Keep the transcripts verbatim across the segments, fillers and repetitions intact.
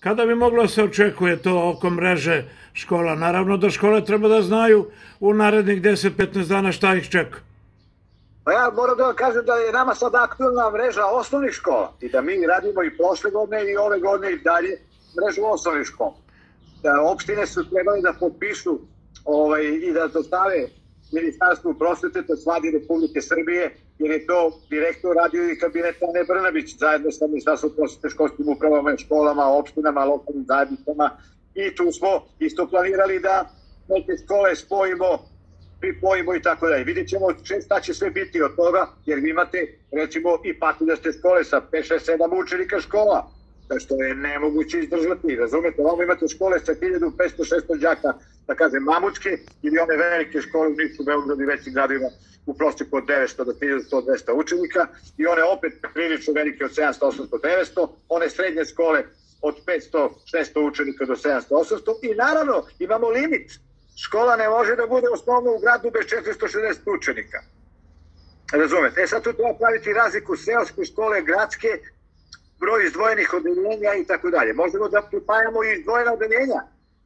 Kada bi moglo da se očekuje to oko mreže škola? Naravno da škole treba da znaju u narednih deset do petnaest dana šta ih čeka. Pa ja moram da vam kažem da je nama sad aktualna mreža osnovnih škola i da mi radimo i prošle godine i ove godine i dalje mrežu osnovnih škola. Da opštine su trebali da potpišu ovaj, i da dostave Ministarstvu prosvete, to je Vladi Republike Srbije, jer je to direktno radio i kabinet Ane Brnabić zajedno sa Ministarstvom prosvete, školskim upravama, školama, opštinama, lokalnim zajednicama i tu smo isto planirali da neke škole spojimo, pripojimo i tako dalje. Vidjet ćemo šta će sve biti od toga, jer vi imate recimo i pakuljaste škole sa pet, šest, sedam učenika škola, što je nemoguće izdržati, razumete, ovamo imate škole sa hiljadu petsto šesto đaka, da kažem mamučke, ili one velike škole u Nišu, Beogradu i većim gradovima u prosjeku od devetsto do hiljadu sto do dvesta učenika i one opet prilično velike od sedamsto, osamsto, devetsto, one srednje škole od petsto, šesto učenika do sedamsto, osamsto i naravno imamo limit. Škola ne može da bude osnovno u gradu bez četiristo šezdeset učenika. Razumete? E sad tu treba praviti razliku seoske škole, gradske, broj izdvojenih odeljenja i tako dalje. Možemo da pripajamo i izdvojena odeljenja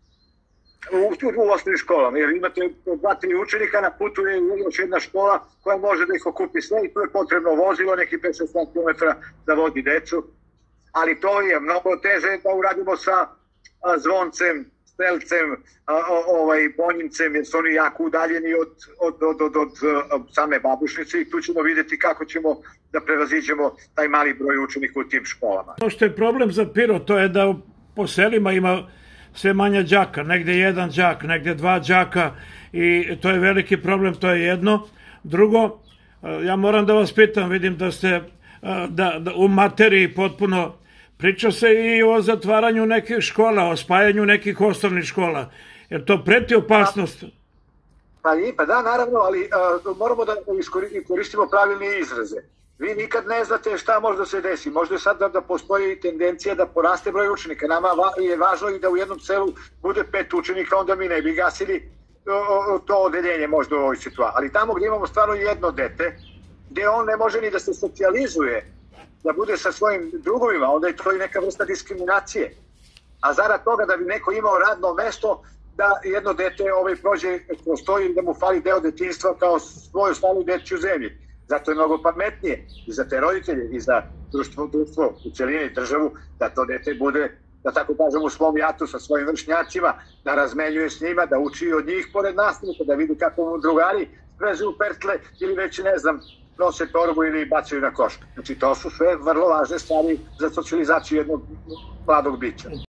u, u osnovnim školama, jer imate dva, tri učenika, na putu je još jedna škola koja može da ih okupi sve i tu je potrebno vozilo, neki pet do šest kilometara da vodi decu, ali to je mnogo teže da uradimo sa a, Zvoncem, Stelcem, a, o, ovaj, Bonjimcem, jer su oni jako udaljeni od, od, od, od, od, od same Babušnice i tu ćemo vidjeti kako ćemo da prevaziđemo taj mali broj učenika u tim školama. Ono što je problem za Pirot, to je da po selima ima sve manja đaka, negde jedan đak, negde dva đaka i to je veliki problem, to je jedno. Drugo, ja moram da vas pitam, vidim da ste da, da u materiji potpuno, priča se i o zatvaranju nekih škola, o spajanju nekih osnovnih škola, jer to preti opasnost. Pa, pa, pa da, naravno, ali a, moramo da koristimo pravilne izraze. Vi nikad ne znate šta može da se desi. Možda je sad da, da postoji tendencija da poraste broj učenika. Nama je važno i da u jednom selu bude pet učenika, onda mi ne bi gasili o, o, to odeljenje možda u ovoj situaciji. Ali tamo gdje imamo stvarno jedno dete, gdje on ne može ni da se socijalizuje, da bude sa svojim drugovima, onda je to i neka vrsta diskriminacije. A zarad toga da bi neko imao radno mesto, da jedno dete ovaj prođe kroz to i da mu fali deo detinjstva kao svoju stalu dečju zemlji. Zato je mnogo pametnije i za te roditelje i za društvo, društvo u celini i državu da to dete bude, da tako kažem, u svom jatu sa svojim vršnjacima, da razmenjuje s njima, da uči od njih pored nastavnika, da vidi kako mu drugari prezuju pertle ili već ne znam, nose torbu ili bacaju na koš. Znači to su sve vrlo važne stvari za socijalizaciju jednog mladog bića.